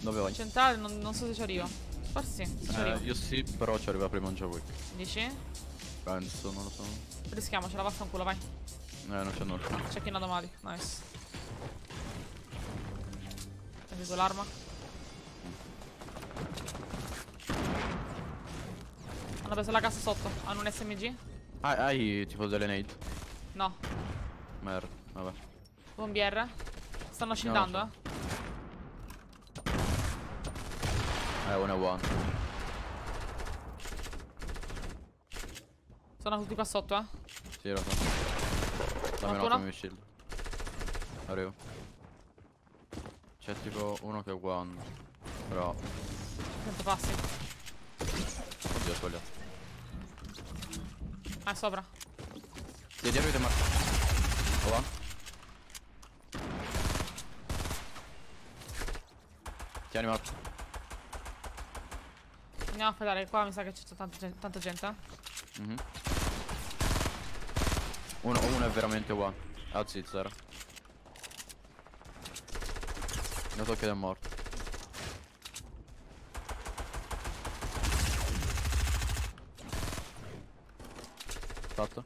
Dove vai? Centrale, non so se ci arrivo. Forse sì, se ci arrivo. Io sì, però ci arriva prima un John Wick. Dici? Penso, non lo so. Rischiamocela, vaffanculo, vai. Non c'è nulla. C'è chi è nato male, nice. Ho preso l'arma. Hanno preso la cassa sotto. Hanno un SMG? Hai tipo delle nade? No. Merda, vabbè. Bombier. Stanno shieldando, No, uno è one. Sono tutti qua sotto, eh. Sì, lo so. Dammi un Qualcuno? attimo il shield. Arrivo. C'è tipo uno che è one. Però. Sento passi. Oddio, ho sbagliato. Ah, è sopra. Sì, dietro di te, Marco. One. Tieni, Marco. Andiamo a fare qua, mi sa che c'è tanta gente, eh. Uno è veramente one. Anzi, zero. Lo tocco ed è morto. Fatto?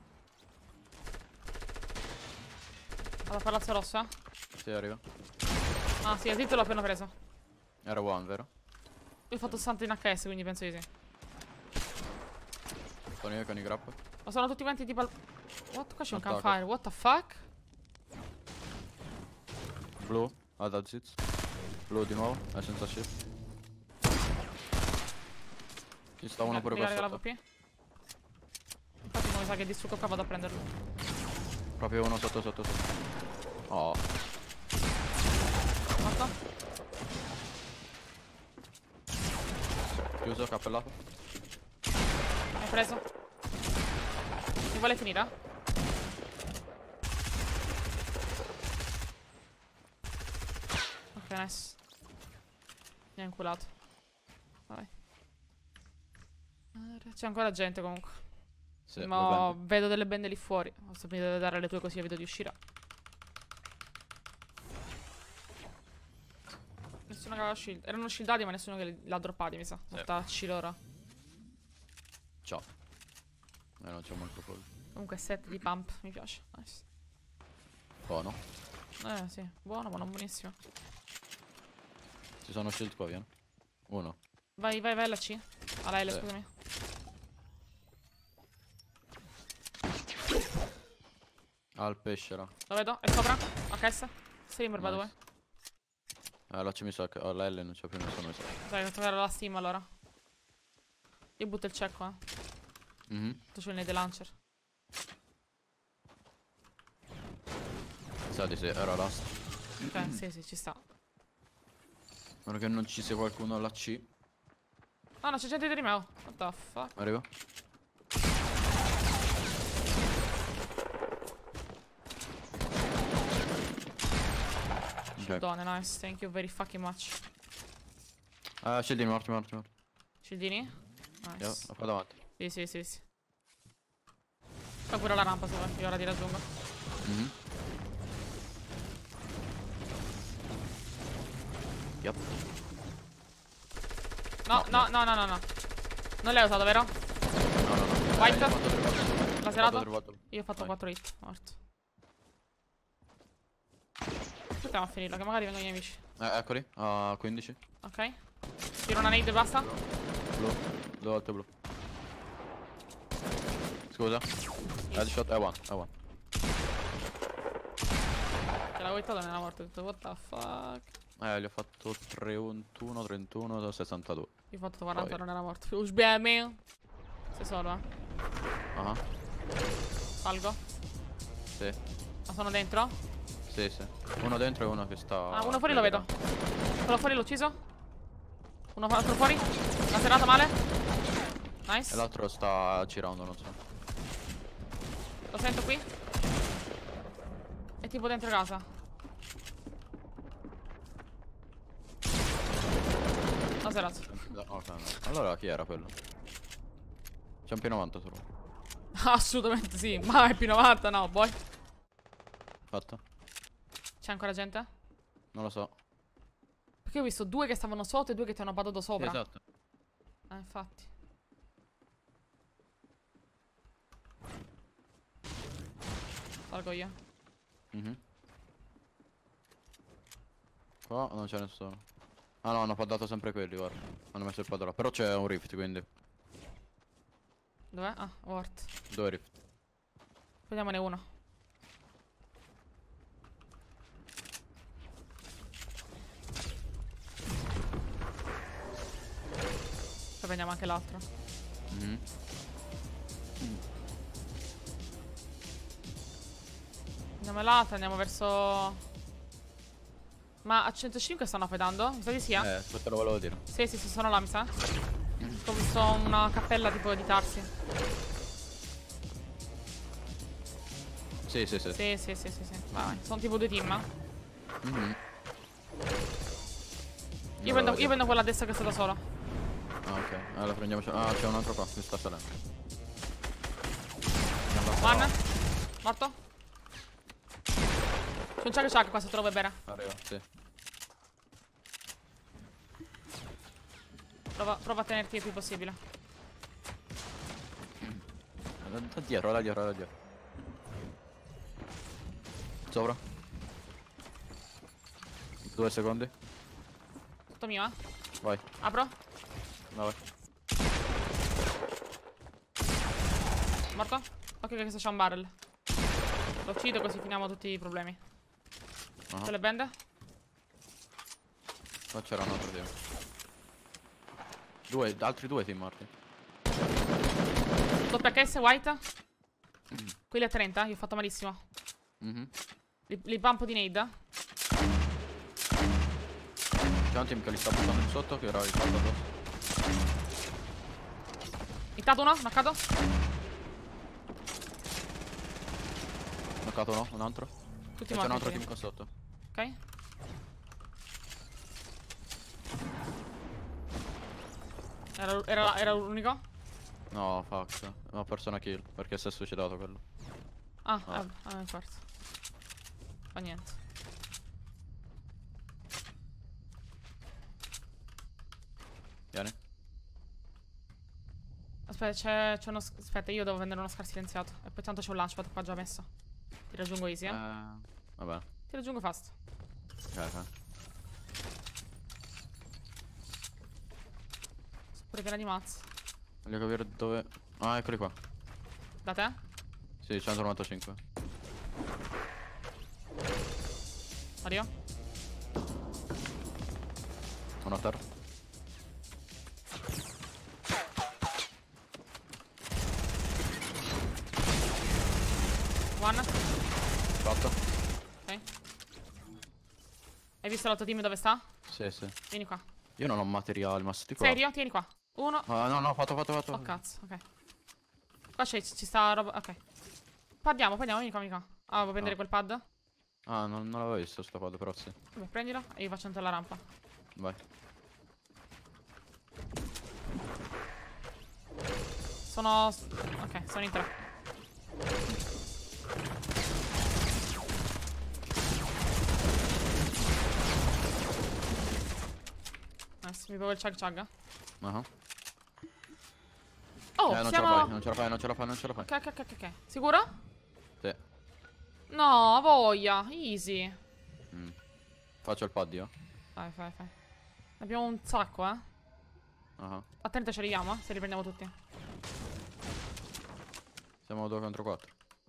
Vado a Palazzo Rosso, eh. Sì, arriva. Ah, sì, il titolo l'ho appena preso. Era one, vero? Io ho fatto 60 in HS, quindi penso di sì. Sono io con i grappa. Ma sono tutti quanti tipo al... What? Qua c'è un Attacco. campfire, what the fuck? Blu, ad Aziz. Blu di nuovo, è senza shift. Ci sta uno pure qua Raga, la sotto. VP. Infatti non mi sa che distruggo qua, vado a prenderlo. Proprio uno sotto. Oh. Morto? Chiuso, cappellato. Hai preso? Mi vuole finire? Ok, nice. Mi ha inculato. Vai. C'è ancora gente comunque. Sì, Ma vedo delle bende lì fuori. Ho sapito di dare le tue così vedo di uscire. Nessuno che aveva shield. Erano shieldati ma nessuno che li ha droppati, mi sa. Sì. Mortacci loro. Ciao. Non c'è molto fuori. Comunque set di pump, mi piace. Nice. Buono. Sì. Buono, buonissimo. Ci sono shield qua, vieni. Uno. Vai alla C. Alla L, Sì. scusami. Al pesce là. Lo vedo? È sopra? HS? Streamer, by the way. La C mi sa che la L non c'è più nessuno. Dai, devo trovare la Steam allora. Io butto il cecco, Tu c'è il nade launcher. Sa di sì, era last. Ok, sì, ci sta. Meno che non ci sia qualcuno alla C. Ah no, c'è gente di me. Oh. What the fuck? Arrivo. Ok. Done, nice. Thank you very fucking much. Scendini, morti. Shieldini? Io, Nice. qua davanti. Sì. Fa pure la rampa sopra, io ora ti raggiungo. Yup. No. Non l'hai usato, vero? No. White? Io ho fatto 3 volte. Laserato? Io ho fatto Vai. 4 hit, morto. Aspettiamo a finirlo, che magari vengono i miei amici. Eccoli, a 15. Ok. Tiro una nade e basta. Blu, 2 volte blu. Scusa. Headshot, è one. Te l'avevo hittato nella morte, ho detto what the fuck. Gli ho fatto 31, 31, 62. Io ho fatto 40, Poi. non era morto. USBM. Sei solo, Ah, Salgo. sì. Ma sono dentro? Sì. Uno dentro e uno che sta. Ah, uno fuori lo vedo. Quello fuori l'ho ucciso. Uno altro fuori. La serata male. Nice. E l'altro sta girando, non so. Lo sento qui. È tipo dentro casa. La serata. Ok, no. Allora chi era quello? C'è un P90 solo. Assolutamente sì. Ma è P90, no, boy. Fatto? C'è ancora gente? Non lo so. Perché Perché ho visto 2 che stavano sotto e 2 che ti hanno badato Sì, sopra. esatto. Infatti. Salgo io. Mhm. Qua non c'è nessuno. Ah no, hanno poddato sempre quelli, guarda. Hanno messo il poddo là. Però c'è un rift, quindi. Dov'è? Ah, Ward. 2 rift. Prendiamone uno. Poi prendiamo anche l'altro. Mhm. Andiamo l'altro, andiamo verso... Ma a 105 stanno fedando? Mi sa di sì, eh? Questo lo volevo dire. Sì, sì, sì, sono là, mi sa. Ho visto una cappella tipo editarsi. Sì, sì, sì. Sì, sì, sì, sì, sì. Vai, sono tipo 2 team. Mhm. Io prendo quella a destra che sta da sola. Ah, ok. Allora prendiamoci. Ah, c'è un altro qua. Mi sta salendo. One. Morto. C'è un chug qua se te lo vuoi bere. Arriva, sì. Prova a tenerti il più possibile. Da dietro, da dietro, da dietro. Sopra. 2 secondi. Tutto mio, eh. Vai. Apro. Vai. Morto. Ok, che questo c'è un barrel. Lo uccido così finiamo tutti i problemi. Ah. Le bende? Qua c'era un altro team. Altri 2 team morti. Doppia HS, white. Quelli a 30, io ho fatto malissimo. Mhm. Li bumpo di nade. C'è un team che li sta buttando in sotto, che era il fatto addosso. Hittato uno, knoccato. Knoccato no, un altro. Tutti E c'è morti. un altro sì. team qua sotto. Ok. Era l'unico? No, fuck. Ho perso una kill, perché si è suicidato quello. Ah, Ah. forza. Fa niente. Vieni. Aspetta, c'è uno... Aspetta, io devo vendere uno scar silenziato. E poi tanto c'è un launchpad qua già messo. Ti raggiungo easy, eh. Vabbè. Ti raggiungo fast. Ok. Sono pure piena di mazzi. Voglio capire dove... Ah, eccoli qua. Da te? Sì, 195. Mario? Uno a terra. One. Fatto. Ok. Hai visto l'altro team dove sta? Sì, sì. Vieni qua. Io non ho materiali, ma sti qua. Serio? Tieni qua. Uno. Ah, no, no, fatto. Oh cazzo, ok. Qua ci sta roba. Ok. Paddiamo, vieni qua, vieni qua. Ah, vuoi prendere quel pad? Ah, non l'avevo visto sto pad, però sì. Vabbè, prendilo e io faccio entrare la rampa. Vai. Sono... Ok, sono in 3. Nice, mi bevo il chug. Ah. Oh, Non ce siamo... la fai, non ce la fai, non ce la fai, non ce la fai. Ok. Sicuro? Sì. No, voglia. Easy. Faccio il pad io. Fai. Ne abbiamo un sacco, eh. Ah. A 30 ci arriviamo, se li prendiamo tutti. Siamo 2 contro 4.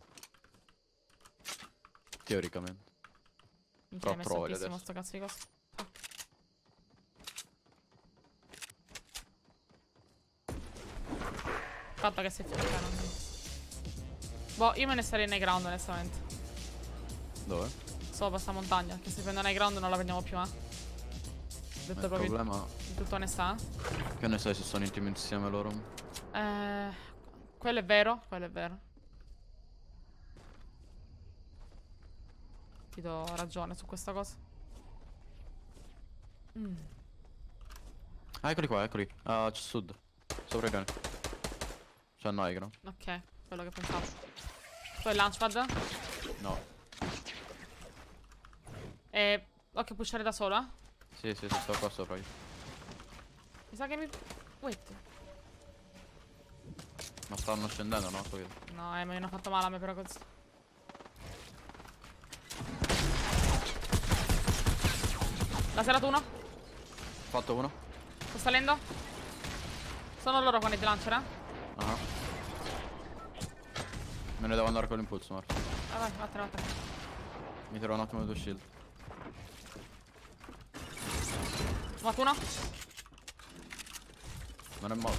Teoricamente. Minchia, è messo troll altissimo adesso. sto cazzo di cosa. Fatto che si è finito. Boh, io me ne starei nei ground, onestamente. Dove? Sopra sta montagna. Che se prendono nei ground non la prendiamo più, eh. Detto Il proprio problema... in tutta onestà. Che ne sai se sono in team insieme loro? Quello è vero, Ti do ragione su questa cosa. Ah, eccoli qua, eccoli. Ah, c'è sud. Sopra i piani. C'è Nigro. Ok, quello che pensavo. Poi il launchpad. No. Occhio pushare da solo, eh. Sì, sto qua sopra io. Mi sa che mi... Wait. Ma stanno scendendo, no? Sto No, ma mi hanno fatto male a me però così. La serata uno. Fatto uno. Sto salendo. Sono loro con i launcher, eh. Ah. Me ne devo andare con l'impulso, Marco. Vai, vattene. Mi tiro un attimo di tuo shield. Ho fatto uno. Non è morto.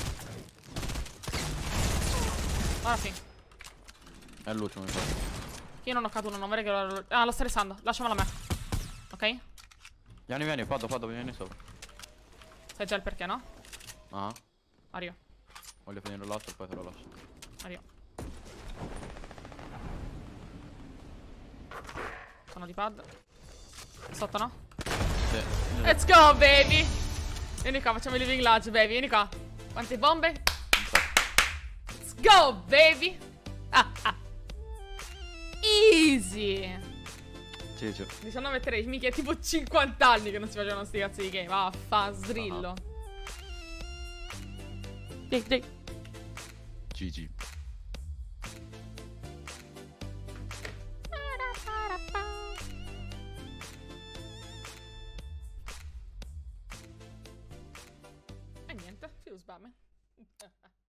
Ora sì. È l'ultimo, mi sa. Io non ho caduto uno, non vorrei che lo... Ah, lo stressando. Lasciamolo a me. Ok? Vieni, Paddo, vieni sopra. Sai già il perché, no? Ah. Arrivo. Voglio finire l'altro e poi te lo lascio. Arrivo. Sono di pad. Sotto, no? Sì. Let's go, baby! Vieni qua, facciamo il living large, baby. Vieni qua. Quante bombe? Let's go, baby! Easy! Sì. 19-3, mica è tipo 50 anni che non si facevano sti cazzi di game. Vaffa, sdrillo. Dai. GG. E niente, fuse bame.